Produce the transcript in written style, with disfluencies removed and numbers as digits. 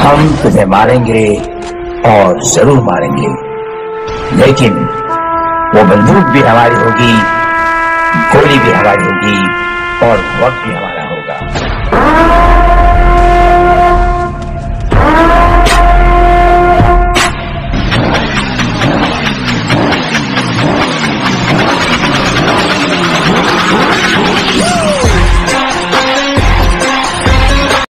हम तुझे मारेंगे और जरूर मारेंगे, लेकिन वो बंदूक भी हमारी होगी, गोली भी हमारी होगी और वक्त भी हमारा।